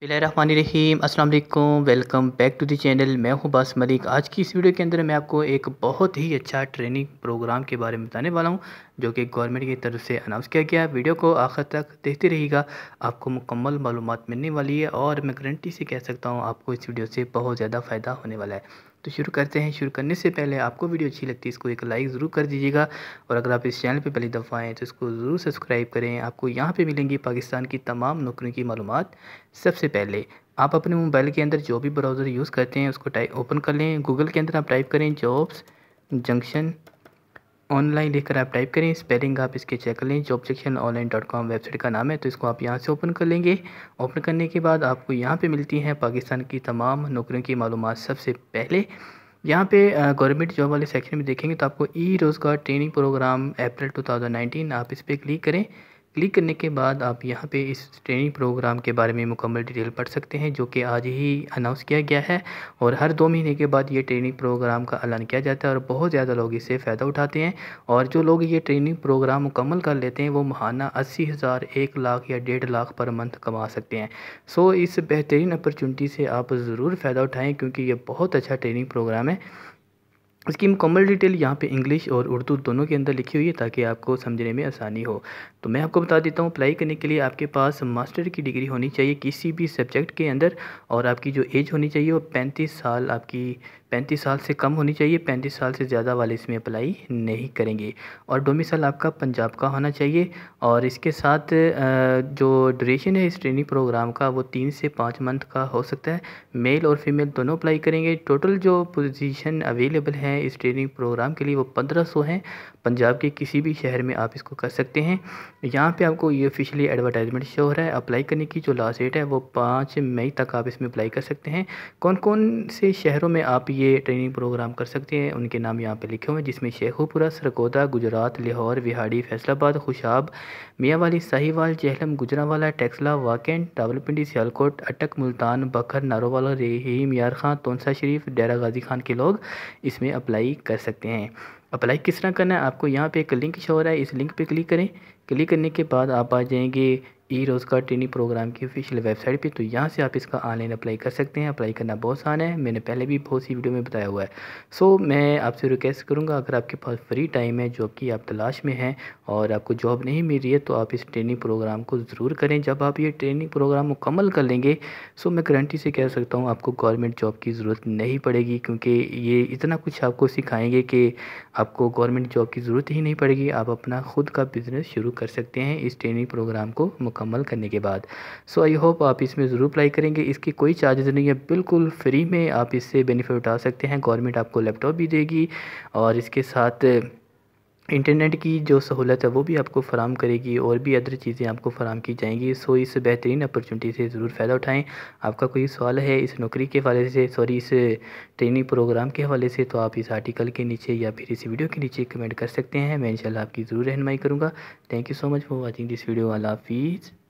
बिस्मिल्लाहिर्रहमानिर्रहीम अस्सलाम वालेकुम। Welcome back to the channel. मैं हूं बास मलिक। आज की इस वीडियो के अंदर मैं आपको एक बहुत ही अच्छा ट्रेनिंग प्रोग्राम के बारे में बताने वाला हूं जो कि गवर्नमेंट की तरफ से अनाउंस किया गया है। वीडियो को आखिर तक देखते रहिएगा, आपको मुकम्मल मालूमात मिलने वाली है और मैं गारंटी से कह सकता हूँ आपको इस वीडियो से बहुत ज़्यादा फ़ायदा होने वाला है। तो शुरू करते हैं। शुरू करने से पहले आपको वीडियो अच्छी लगती है इसको एक लाइक ज़रूर कर दीजिएगा और अगर आप इस चैनल पे पहली दफ़ा आएँ तो इसको ज़रूर सब्सक्राइब करें। आपको यहाँ पे मिलेंगी पाकिस्तान की तमाम नौकरियों की मालूमात। सबसे पहले आप अपने मोबाइल के अंदर जो भी ब्राउज़र यूज़ करते हैं उसको टाइप ओपन कर लें। गूगल के अंदर आप टाइप करें जॉब्स जंक्शन ऑनलाइन लिखकर आप टाइप करें। स्पेलिंग आप इसके चेक कर लें। jobsectiononline.com वेबसाइट का नाम है, तो इसको आप यहाँ से ओपन कर लेंगे। ओपन करने के बाद आपको यहाँ पे मिलती हैं पाकिस्तान की तमाम नौकरियों की मालूमात। सबसे पहले यहाँ पे गवर्नमेंट जॉब वाले सेक्शन में देखेंगे तो आपको ई रोज़गार ट्रेनिंग प्रोग्राम अप्रैल 2019 आप इस पर क्लिक करें। क्लिक करने के बाद आप यहाँ पे इस ट्रेनिंग प्रोग्राम के बारे में मुकम्मल डिटेल पढ़ सकते हैं जो कि आज ही अनाउंस किया गया है और हर 2 महीने के बाद ये ट्रेनिंग प्रोग्राम का ऐलान किया जाता है और बहुत ज़्यादा लोग इससे फ़ायदा उठाते हैं। और जो लोग ये ट्रेनिंग प्रोग्राम मुकम्मल कर लेते हैं वो माहाना 80,000 1 लाख या 1.5 लाख पर मंथ कमा सकते हैं। सो इस बेहतरीन अपॉर्चुनिटी से आप ज़रूर फ़ायदा उठाएँ क्योंकि ये बहुत अच्छा ट्रेनिंग प्रोग्राम है। इसकी मुकम्मल डिटेल यहाँ पे इंग्लिश और उर्दू दोनों के अंदर लिखी हुई है ताकि आपको समझने में आसानी हो। तो मैं आपको बता देता हूँ, अप्लाई करने के लिए आपके पास मास्टर की डिग्री होनी चाहिए किसी भी सब्जेक्ट के अंदर और आपकी जो एज होनी चाहिए वो 35 साल, आपकी 35 साल से कम होनी चाहिए। 35 साल से ज़्यादा वाले इसमें अप्लाई नहीं करेंगे और डोमिसाइल आपका पंजाब का होना चाहिए। और इसके साथ जो ड्यूरेशन है इस ट्रेनिंग प्रोग्राम का वो 3 से 5 मंथ का हो सकता है। मेल और फीमेल दोनों अप्लाई करेंगे। टोटल जो पोजीशन अवेलेबल है इस ट्रेनिंग प्रोग्राम के लिए वो 1500 हैं। पंजाब के किसी भी शहर में आप इसको कर सकते हैं। यहाँ पे आपको ये ऑफिशियली एडवर्टाइजमेंट शो हो रहा है। अप्लाई करने की जो लास्ट डेट है वो 5 मई तक आप इसमें अप्लाई कर सकते हैं। कौन कौन से शहरों में आप ये ट्रेनिंग प्रोग्राम कर सकते हैं उनके नाम यहाँ पे लिखे हुए हैं, जिसमें शेखुपुरा, सरगोदा, गुजरात, लाहौर, विहाड़ी, फैसलाबाद, खुशाब, मियांवाली, साहिवाल, जेहलम, गुजरांवाला, टेक्सला, वाकेंड, रावलपिंडी, सियालकोट, अटक, मुल्तान, बखर, नारोवाला, रहीम, यार खां, तोनसा शरीफ, डेरा गाजी खान के लोग इसमें अप्लाई कर सकते हैं। अप्लाई किस तरह करना है, आपको यहाँ पे एक लिंक शो हो रहा है, इस लिंक पे क्लिक करें। क्लिक करने के बाद आप आ जाएंगे ई रोज़गार ट्रेनिंग प्रोग्राम की ऑफिशियल वेबसाइट पे, तो यहाँ से आप इसका ऑनलाइन अप्लाई कर सकते हैं। अप्लाई करना बहुत आसान है, मैंने पहले भी बहुत सी वीडियो में बताया हुआ है। सो मैं आपसे रिक्वेस्ट करूँगा, अगर आपके पास फ्री टाइम है, जॉब की आप तलाश में हैं और आपको जॉब नहीं मिल रही है तो आप इस ट्रेनिंग प्रोग्राम को ज़रूर करें। जब आप ये ट्रेनिंग प्रोग्राम मुकम्मल कर लेंगे सो मैं गारंटी से कह सकता हूँ आपको गवर्नमेंट जॉब की ज़रूरत नहीं पड़ेगी क्योंकि ये इतना कुछ आपको सिखाएंगे कि आपको गवर्नमेंट जॉब की ज़रूरत ही नहीं पड़ेगी। आप अपना खुद का बिज़नेस शुरू कर सकते हैं इस ट्रेनिंग प्रोग्राम को मुकम्मल करने के बाद। सो आई होप आप इसमें ज़रूर अप्लाई करेंगे। इसके कोई चार्जेस नहीं है, बिल्कुल फ्री में आप इससे बेनिफिट उठा सकते हैं। गवर्नमेंट आपको लैपटॉप भी देगी और इसके साथ इंटरनेट की जो सहूलत है वो भी आपको फ़राम करेगी और भी अदर चीज़ें आपको फ़राम की जाएंगी। सो इस बेहतरीन अपॉर्चुनिटी से ज़रूर फ़ायदा उठाएं। आपका कोई सवाल है इस नौकरी के हवाले से, सॉरी इस ट्रेनिंग प्रोग्राम के हवाले से, तो आप इस आर्टिकल के नीचे या फिर इस वीडियो के नीचे कमेंट कर सकते हैं। मैं इंशाल्लाह आपकी ज़रूर रहनुमाई करूँगा। Thank you so much for watching this video. अल्लाह हाफिज़।